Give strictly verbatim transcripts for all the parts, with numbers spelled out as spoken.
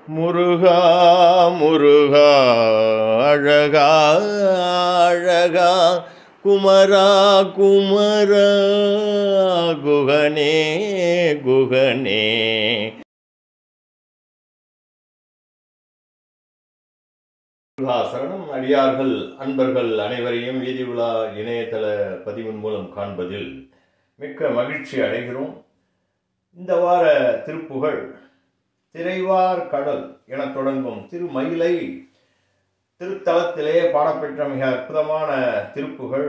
முருகா முருகா அழகா அழகா குமரா குமரா குகனே குகனே. முருகாசரணம். அடியார்கள் அன்பர்கள் அனைவரையும் வீதி உலா இணையதள பதிவின் மூலம் காண்பதில் மிக்க மகிழ்ச்சி அடைகிறோம். இந்த வார திருப்புகழ் திரைவார் கடல் என தொடங்கும் திருமயிலை திருத்தலத்திலே பாடப்பெற்ற மிக அற்புதமான திருப்புகழ்.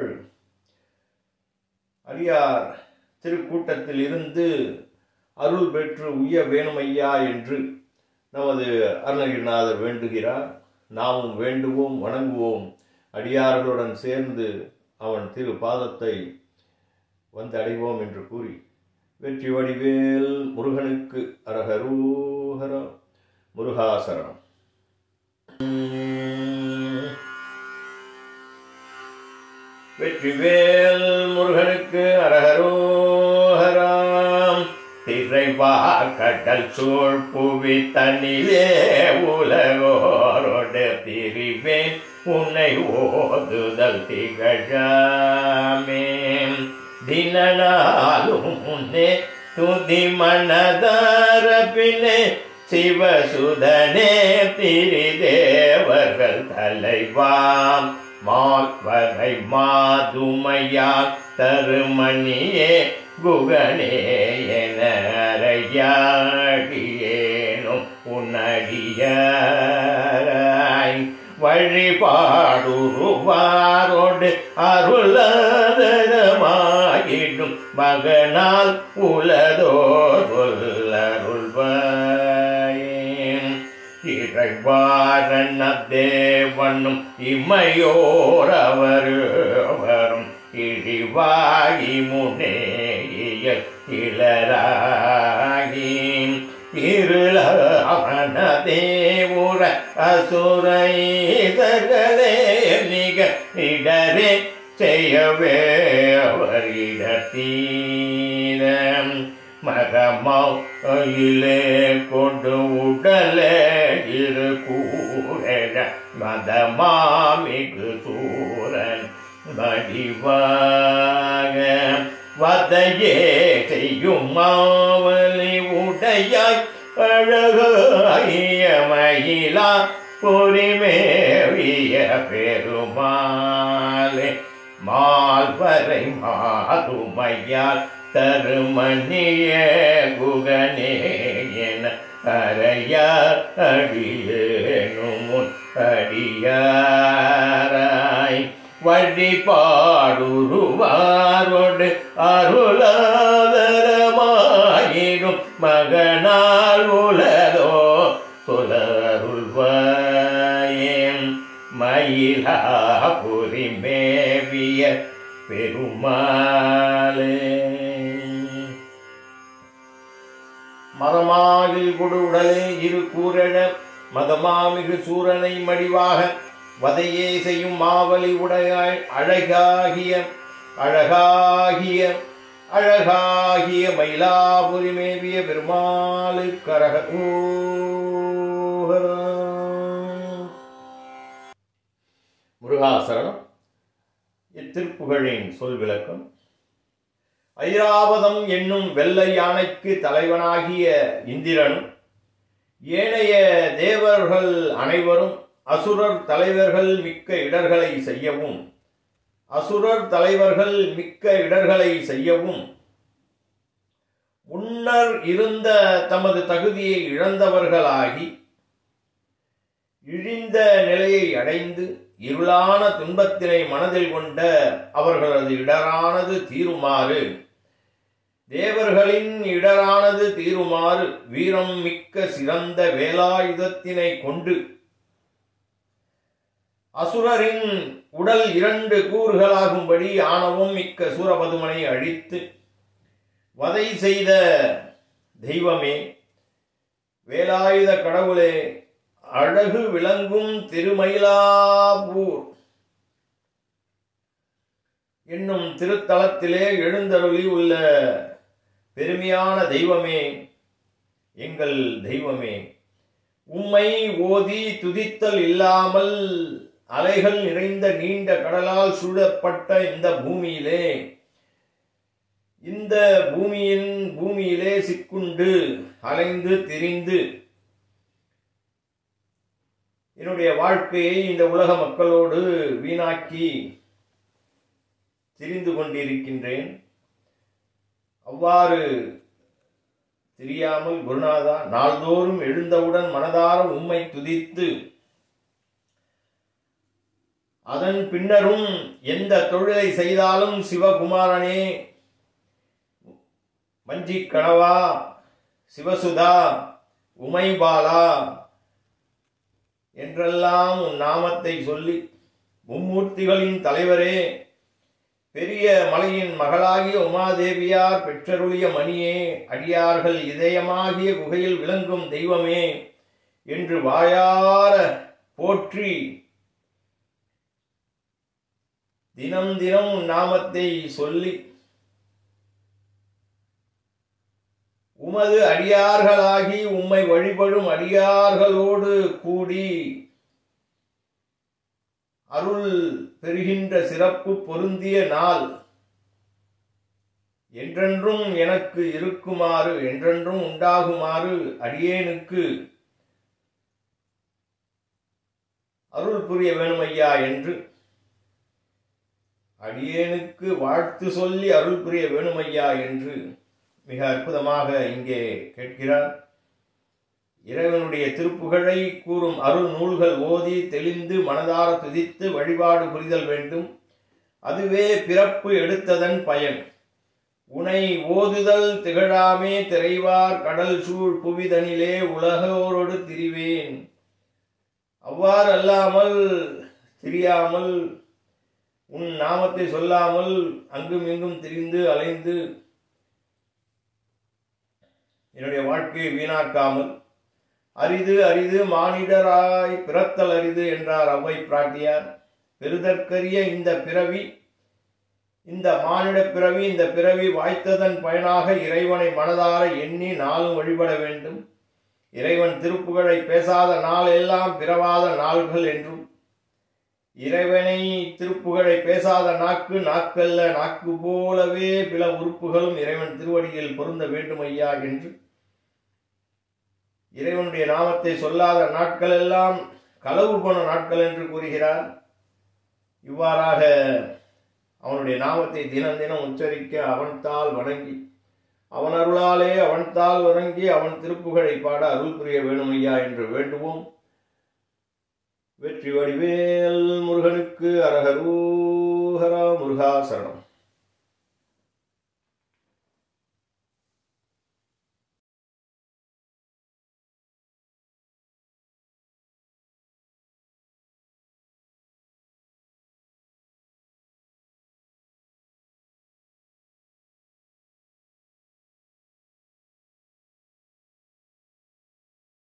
அடியார் திருக்கூட்டத்தில் இருந்து அருள் பெற்று உய்ய வேணுமையா என்று நமது அருணகிரிநாதர் வேண்டுகிறார். நாமும் வேண்டுவோம், வணங்குவோம். அடியார்களுடன் சேர்ந்து அவன் திரு பாதத்தை வந்து அடைவோம் என்று கூறி வெற்றி வடிவேல் முருகனுக்கு அரகரோஹரா. முருகாசரணம். வெற்றிவேல் முருகனுக்கு அரகரோஹரா. திரைவார் கடல் சூழ் புவி தனிலே உலகோரோடு திரிவேன் உன்னை ஓதுதல் திகழாமே. தினநாளும் முன்னே துதி மனதார பின்னே சிவசுதனே திரிதேவர்கள் தலைவாம் மால்வரை மாதுமையா தருமணியே குகனே என அறையாடியேனும் உன்னடியாய் வழிபாடுருவாரோடு அருளாதரமாயிடும் மகனால் உலதோ சொல்லருள்வாயேன். இறைவாரண தேவனும் இமையோர் அவரும் இழிவாகி முனேய இளராகி இருளவன தேவுர அசுரைதர்களே மிக இடரே செய்யவே அவரிடத்தீரம் மகமாயிலே கொண்டு உடலே இரு கூற மதமாமிகு சூரன் மடிவாக வதையே செய்யும் மாவலி உடையாய் அழகாய மயிலா பொறிமேவிய பெருமாளே மால்வரை மாதுமையால் தருமணிய குகனே என அறையா அடியேனும் அடியாராய் வழிபாடுருவாரோடு அருளாதரமாயிடும் மகனால் உலதோ சொல்லருள்வாயேன். மயிலாபுரி மேவிய பெருமாளே. மதமாகில் கொடு உடலே இரு கூறென மதமாமிகு சூரனை மடிவாக வதையே செய்யும் மாவலி உடையாய் அழகாகிய அழகாகிய அழகாகிய மயிலாபுரி மேவிய பெருமாளு கரக. முருகாசரணம். இத்திருப்புகழின் சொல் விளக்கம். ஐராவதம் என்னும் வெள்ளை யானைக்கு தலைவனாகிய இந்திரனும் ஏனைய தேவர்கள் அனைவரும் அசுரர் தலைவர்கள் மிக்க இடர்களை செய்யவும் அசுரர் தலைவர்கள் மிக்க இடர்களை செய்யவும் முன்னர் இருந்த தமது தகுதியை இழந்தவர்களாகி இழிந்த நிலையை அடைந்து இருளான துன்பத்தினை மனதில் கொண்ட அவர்களது இடரானது தீருமாறு தேவர்களின் இடரானது தீருமாறு வீரம் மிக்க சிறந்த வேலாயுதத்தினை கொண்டு அசுரரின் உடல் இரண்டு கூறுகளாகும்படி ஆணவம் மிக்க சூரபதுமனை அழித்து வதை செய்த தெய்வமே, வேலாயுத கடவுளே, அழகு விளங்கும் திருமயிலாப்பூர் என்னும் திருத்தலத்திலே எழுந்தருளி உள்ள பெருமையான தெய்வமே, எங்கள் தெய்வமே, உம்மை ஓதி துதித்தல் இல்லாமல் அலைகள் நிறைந்த நீண்ட கடலால் சூழப்பட்ட இந்த பூமியிலே இந்த பூமியின் பூமியிலே சிக்குண்டு அலைந்து திரிந்து என்னுடைய வாழ்க்கையை இந்த உலக மக்களோடு வீணாக்கி திரிந்து கொண்டிருக்கின்றேன். அவ்வாறு தெரியாமல் குருநாதா, நாள்தோறும் எழுந்தவுடன் மனதார உம்மை துதித்து அதன் பின்னரும் எந்த தொழிலை செய்தாலும் சிவகுமாரனே, வஞ்சி கணவா, சிவசுதா, உமைபாலா என்றெல்லாம் உன் நாமத்தை சொல்லி, மும்மூர்த்திகளின் தலைவரே, பெரிய மலையின் மகளாகிய உமாதேவியார் பெற்றருளிய மணியே, அடியார்கள் இதயமாகிய குகையில் விளங்கும் தெய்வமே என்று வாயார போற்றி தினம் தினம் உன் நாமத்தை சொல்லி உமது அடியார்களாகி உம்மை வழிபடும் அடியார்களோடு கூடி அருள் பெறுகின்ற சிறப்பு பொருந்திய நாள் என்றென்றும் எனக்கு இருக்குமாறு, என்றென்றும் உண்டாகுமாறு அடியேனுக்கு அருள் புரிய வேணுமையா என்று அடியேனுக்கு வாழ்த்து சொல்லி அருள் புரிய வேணுமையா என்று மிக அற்புதமாக இங்கே கேட்கிறார். இறைவனுடைய திருப்புகழை கூறும் அருள் நூல்கள் ஓதி தெளிந்து மனதார துதித்து வழிபாடு புரிதல் வேண்டும். அதுவே பிறப்பு எடுத்ததன் பயன். உனை ஓதுதல் திகழாமே திரைவார் கடல் சூழ் புவிதனிலே உலகோரோடு திரிவேன். அவ்வாறு அல்லாமல் தெரியாமல் உன் நாமத்தை சொல்லாமல் அங்கும் இங்கும் திரிந்து அலைந்து என்னுடைய வாழ்க்கையை வீணாக்காமல், அரிது அரிது மானிடராய் பிறத்தல் அரிது என்றார் அவ்வை பிராட்டியார். பெருதற்கரிய இந்த பிறவி, இந்த மானிட பிறவி, இந்த பிறவி வாய்த்ததன் பயனாக இறைவனை மனதார எண்ணி நாளும் வழிபட வேண்டும். இறைவன் திருப்புகழை பேசாத நாள் எல்லாம் பிறவாத நாள்கள் என்றும், இறைவனை திருப்புகழை பேசாத நாக்கு நாக்கல்ல, நாக்கு போலவே பிற உறுப்புகளும் இறைவன் திருவடியில் பொருந்த வேண்டும் ஐயா என்று, இறைவனுடைய நாமத்தை சொல்லாத நாட்கள் எல்லாம் களவு போன நாட்கள் என்று கூறுகிறார். இவ்வாறாக அவனுடைய நாமத்தை தினம் தினம் உச்சரிக்க அவன்தால் வணங்கி, அவன் அருளாலே அவன்தால் வணங்கி அவன் திருப்புகழை பாட அருள் புரிய வேணுமையா என்று வேண்டுவோம். வெற்றி வடிவேல் முருகனுக்கு அரகரூஹரா முருகா சரணம்.